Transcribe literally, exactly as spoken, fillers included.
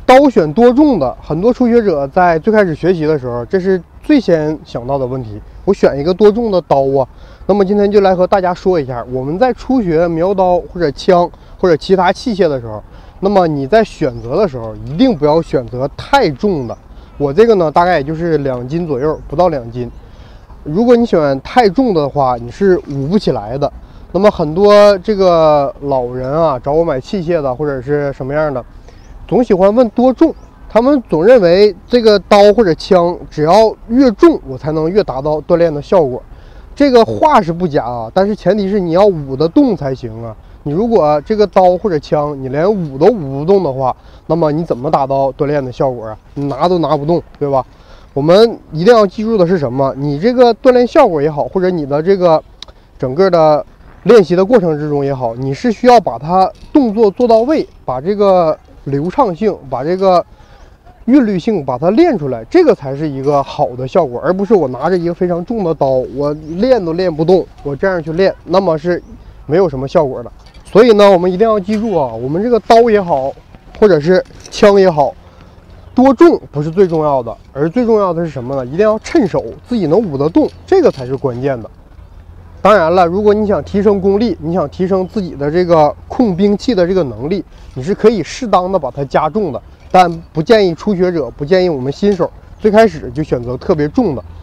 刀选多重的，很多初学者在最开始学习的时候，这是最先想到的问题。我选一个多重的刀啊？那么今天就来和大家说一下，我们在初学苗刀或者枪或者其他器械的时候，那么你在选择的时候，一定不要选择太重的。我这个呢，大概也就是两斤左右，不到两斤。如果你选太重的话，你是舞不起来的。那么很多这个老人啊，找我买器械的或者是什么样的，总喜欢问多重。他们总认为这个刀或者枪只要越重，我才能越达到锻炼的效果。这个话是不假啊，但是前提是你要舞得动才行啊。你如果这个刀或者枪你连舞都舞不动的话，那么你怎么达到锻炼的效果啊？你拿都拿不动，对吧？我们一定要记住的是什么？你这个锻炼效果也好，或者你的这个整个的练习的过程之中也好，你是需要把它动作做到位，把这个流畅性，把这个韵律性把它练出来，这个才是一个好的效果，而不是我拿着一个非常重的刀，我练都练不动，我这样去练，那么是没有什么效果的。所以呢，我们一定要记住啊，我们这个刀也好，或者是枪也好，多重不是最重要的，而最重要的是什么呢？一定要趁手，自己能舞得动，这个才是关键的。当然了，如果你想提升功力，你想提升自己的这个控兵器的这个能力，你是可以适当的把它加重的，但不建议初学者，不建议我们新手最开始就选择特别重的。